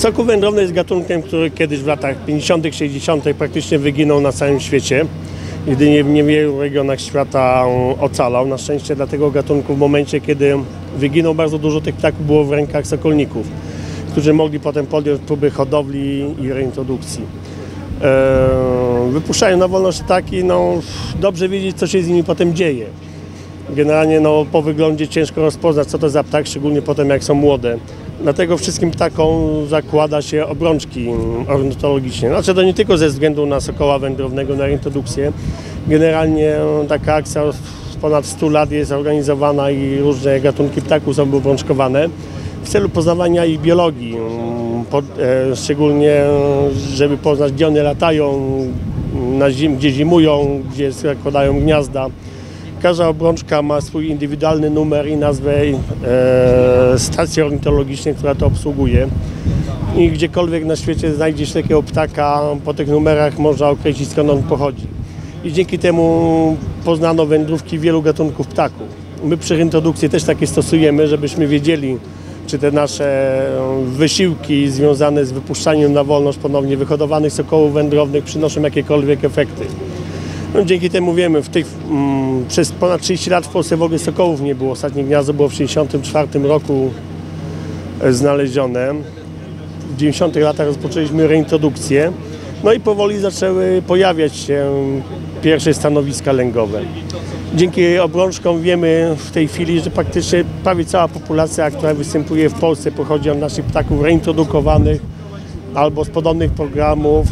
Sokół wędrowny jest gatunkiem, który kiedyś w latach 50., 60. praktycznie wyginął na całym świecie. Jedynie w niewielu regionach świata ocalał. Na szczęście dla tego gatunku w momencie, kiedy wyginął, bardzo dużo tych ptaków było w rękach sokolników, którzy mogli potem podjąć próby hodowli i reintrodukcji. Wypuszczają na wolność ptaki, dobrze wiedzieć, co się z nimi potem dzieje. Generalnie po wyglądzie ciężko rozpoznać, co to za ptak, szczególnie potem jak są młode. Dlatego wszystkim ptakom zakłada się obrączki ornitologiczne. Znaczy to nie tylko ze względu na sokoła wędrownego, na reintrodukcję. Generalnie taka akcja od ponad 100 lat jest organizowana i różne gatunki ptaków są obrączkowane w celu poznawania ich biologii. Szczególnie, żeby poznać, gdzie one latają, gdzie zimują, gdzie zakładają gniazda. Każda obrączka ma swój indywidualny numer i nazwę stacji ornitologicznej, która to obsługuje. I gdziekolwiek na świecie znajdziesz takiego ptaka, po tych numerach można określić, skąd on pochodzi. I dzięki temu poznano wędrówki wielu gatunków ptaków. My przy reintrodukcji też takie stosujemy, żebyśmy wiedzieli, czy te nasze wysiłki związane z wypuszczaniem na wolność ponownie wyhodowanych sokołów wędrownych przynoszą jakiekolwiek efekty. Dzięki temu wiemy, przez ponad 30 lat w Polsce w ogóle sokołów nie było. Ostatnie gniazdo było w 1964 roku znalezione. W 90 latach rozpoczęliśmy reintrodukcję. I powoli zaczęły pojawiać się pierwsze stanowiska lęgowe. Dzięki obrączkom wiemy w tej chwili, że praktycznie prawie cała populacja, która występuje w Polsce, pochodzi od naszych ptaków reintrodukowanych albo z podobnych programów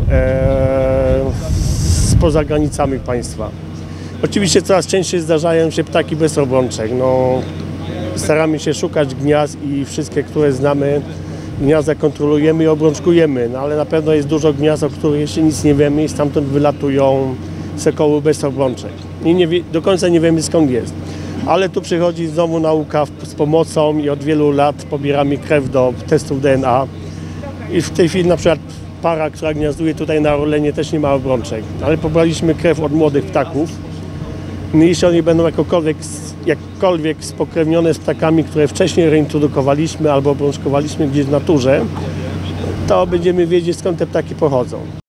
poza granicami państwa. Oczywiście coraz częściej zdarzają się ptaki bez obrączek. Staramy się szukać gniazd i wszystkie, które znamy, gniazda kontrolujemy i obrączkujemy, ale na pewno jest dużo gniazd, o których jeszcze nic nie wiemy i stamtąd wylatują sokoły bez obrączek. I do końca nie wiemy, skąd jest. Ale tu przychodzi znowu nauka z pomocą i od wielu lat pobieramy krew do testów DNA. I w tej chwili na przykład para, która gniazduje tutaj na Orlenie, też nie ma obrączek, ale pobraliśmy krew od młodych ptaków. Jeśli one będą jakkolwiek spokrewnione z ptakami, które wcześniej reintrodukowaliśmy albo obrączkowaliśmy gdzieś w naturze, to będziemy wiedzieć, skąd te ptaki pochodzą.